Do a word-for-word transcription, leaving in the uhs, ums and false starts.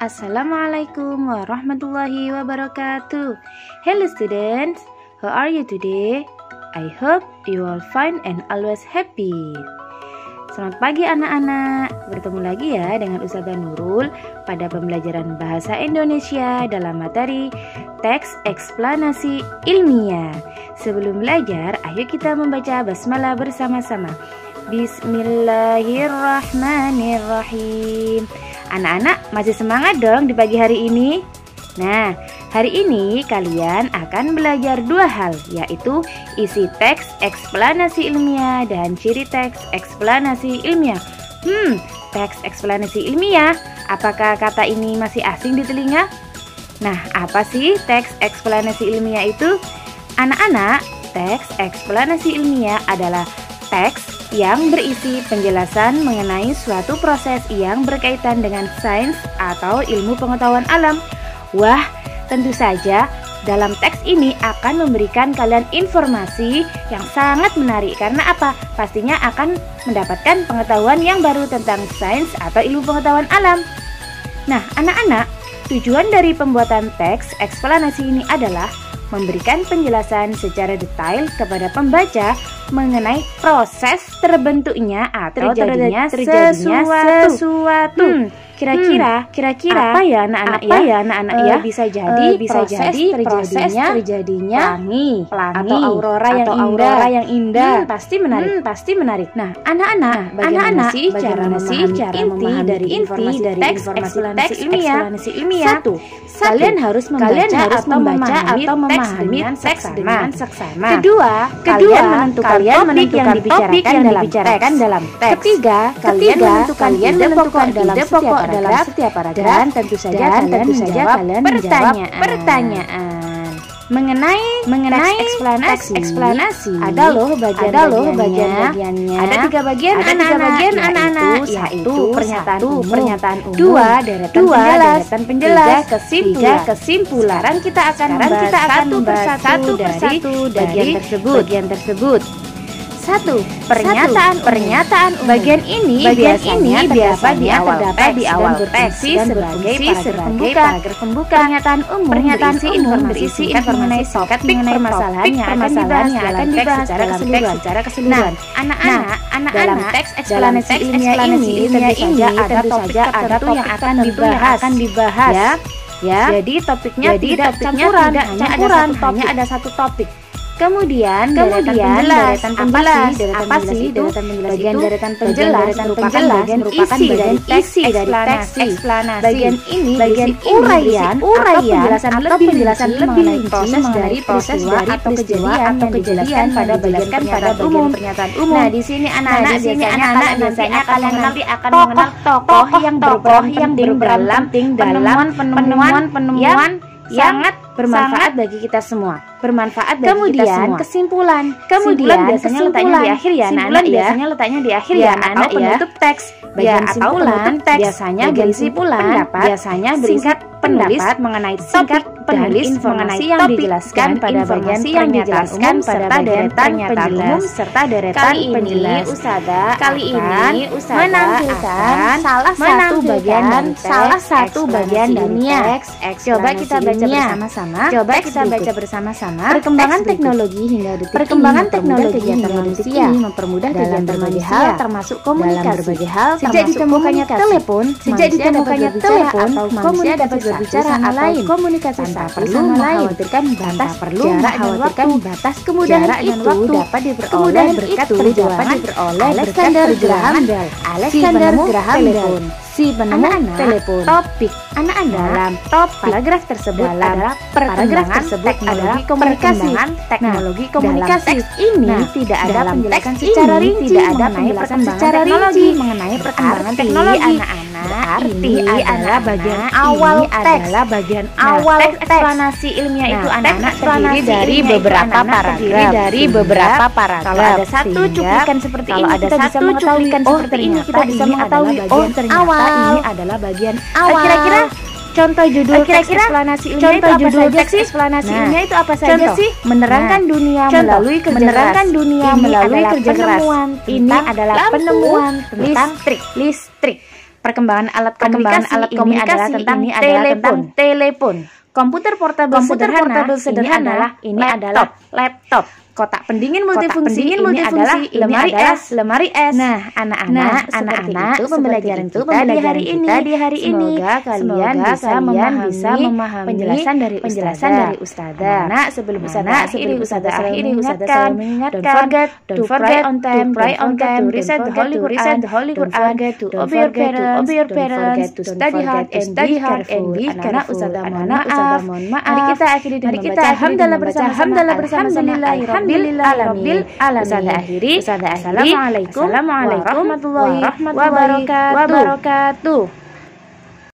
Assalamualaikum warahmatullahi wabarakatuh. Hello students, how are you today? I hope you all fine and always happy. Selamat pagi anak-anak, bertemu lagi ya dengan Ustazah Nurul pada pembelajaran Bahasa Indonesia dalam materi Teks Eksplanasi Ilmiah. Sebelum belajar, ayo kita membaca basmalah bersama-sama. Bismillahirrahmanirrahim. Anak-anak masih semangat dong di pagi hari ini? Nah, hari ini kalian akan belajar dua hal, yaitu isi teks eksplanasi ilmiah dan ciri teks eksplanasi ilmiah. Hmm, teks eksplanasi ilmiah, apakah kata ini masih asing di telinga? Nah, apa sih teks eksplanasi ilmiah itu? Anak-anak, teks eksplanasi ilmiah adalah teks yang berisi penjelasan mengenai suatu proses yang berkaitan dengan sains atau ilmu pengetahuan alam. Wah, tentu saja dalam teks ini akan memberikan kalian informasi yang sangat menarik. Karena apa? Pastinya akan mendapatkan pengetahuan yang baru tentang sains atau ilmu pengetahuan alam. Nah, anak-anak, tujuan dari pembuatan teks eksplanasi ini adalah memberikan penjelasan secara detail kepada pembaca mengenai proses terbentuknya atau terjadinya, terjadinya sesuatu. sesuatu. Hmm, kira-kira, kira-kira apa ya anak-anak ya? ya anak-anak uh, ya bisa jadi uh, bisa proses jadi terjadinya, terjadinya pelangi, pelangi atau aurora yang atau indah. Aurora yang indah. Hmm, pasti menarik, hmm, pasti menarik. Nah, anak-anak, nah, anak-anak sih cara memahami cara inti dari informasi dari teks eksplanasi ilmiah. ilmiah. Satu, Satu, kalian harus membaca, kalian harus atau membaca atau memahami teks dengan seksama. Kedua, kedua kalian menentukan kalian topik menentukan yang dibicarakan yang dalam dibicarakan teks. dalam teks. Ketiga, kalian menentukan kalian ide pokok dalam setiap dalam setiap paragraf, dan tentu saja dan kalian tentu saja kalian pertanyaan. pertanyaan mengenai mengenai eksplanasi. eksplanasi ada loh bagian ada loh bagian-bagiannya. Ada tiga bagian ada tiga bagian anak-anak, yaitu pernyataan umum, pernyataan umum, dua deretan dua penjelas, deretan penjelas, tiga kesimpulan. kesimpulan. Sekarang kita akan Sekarang kita akan satu persatu dari bagian tersebut. Bagian tersebut. Satu, pernyataan Satu, pernyataan umum. Bagian ini bagian biasanya ini biasa di awal teks di awal teks sebagai sebagai paragraf pembuka. Pernyataan umum pernyataan berisi umum berisi informasi mengenai topik permasalahan yang akan dibahas dalam teks secara keseluruhan. Secara keseluruhan. Anak-anak, anak-anak dalam teks eksplanasi ilmiah ini tentu saja ada topik tertentu yang akan dibahas. Akan dibahas. Ya, ya. Jadi topiknya tidak campuran, hanya ada satu topik. Kemudian, kemudian deretan penjelas, apa sih deretan penjelas? Bagian deretan penjelas merupakan bagian isi dari isi dari teks eksplanasi. Bagian ini bagian uraian, uraian atau penjelasan lebih proses dari proses dari peristiwa atau kejadian pada bagian pada bagian pernyataan umum. Nah, di sini anak-anak di sini anak-anak biasanya kalian nanti akan mengenal tokoh yang berperan yang penting dalam penemuan penemuan sangat bermanfaat bagi kita semua. Bermanfaat bagi kemudian, kita semua. Kesimpulan. Kemudian biasanya letaknya di akhir ya, anak-anak ya. Biasanya letaknya di akhir ya, anak-anak ya. Penutup teks. Bagian ya, atau penutup teks. Biasanya kesimpulan. Biasanya singkat pendapat mengenai topik penulis mengenai yang dijelaskan pada bagian yang dijelaskan pada deretan penjelas serta deretan penjelas. Kali ini Ustazah menampilkan salah satu bagian salah satu bagian dunia. Coba kita baca bersama-sama. Coba kita baca bersama-sama. Perkembangan teknologi hingga detik perkembangan teknologi hingga detik ini mempermudah dalam berbagai hal termasuk komunikasi. Berbagai hal sejak ditemukannya telepon, sejak ditemukannya telepon atau manusia dapat berbicara atau komunikasi tanpa perlu mengkhawatirkan batas perlu mengkhawatirkan batas kemudahan itu dapat diperoleh berkat perjuangan diperoleh Alexander Graham Bell. Alexander Graham Bell si penemu telepon. Topik anak-anak dalam topik paragraf tersebut adalah paragraf tersebut adalah komunikasi teknologi komunikasi ini tidak ada penjelasan secara rinci tidak ada penjelasan secara rinci mengenai perkembangan teknologi anak-anak arti adalah bagian awal adalah bagian awal eksplanasi ilmiah itu anak-anak terdiri dari beberapa paragraf dari beberapa paragraf. Kalau ada satu cuplikan seperti ini kalau ada satu cuplikan seperti ini kita bisa mengetahui oh ternyata ini adalah bagian awal. Kira-kira contoh judul kira-kira eksplanasi ilmiah contoh itu judul teks eksplanasi nah, ilmiah itu apa saja contoh, sih? Menerangkan nah, dunia contoh, melalui kerja menerangkan keras. dunia ini melalui kerja keras. Ini adalah penemuan tentang listrik. Listrik. Perkembangan alat komunikasi, alat ini komunikasi adalah tentang ini adalah telepon. tentang telepon. Komputer portabel Komputer sederhana, portabel sederhana ini adalah ini laptop. adalah laptop. Kotak pendingin Kotak multifungsi pendingin ini multifungsi adalah ini lemari adalah es. Lemari es. Nah, anak-anak, Nah, anak-anak, itu pembelajaran itu kita di hari ini. di hari ini. Semoga kalian Semoga bisa kalian memahami, bisa memahami penjelasan dari penjelasan ustazah. dari ustazah. Nah, sebelum Nah, ustazah akhiri, sebelum ustazah ustazah akhiri, akhiri, ustazah ustazah selalu selalu mengingatkan, don't forget don't to forget pray on time, to pray don't on forget time, to don't recite the forget Holy to Quran, recite the Holy don't Quran, forget to don't obey your forget to parents, obey your don't parents, forget to don't study forget hard to and study be hard careful. and be Anak-anak, careful. ustazah mohon Anak-anak, maaf. ustazah mohon maaf. Mari kita akhiri dengan Mari kita membaca akhiri dengan hamdalah membaca bersama-sama. hamdalah bersama-sama. Alhamdulillahirabbil alamin. Ustazah akhiri. Ustazah akhiri. Assalamualaikum Assalamualaikum warahmatullahi warahmatullahi wabarakatuh. wabarakatuh.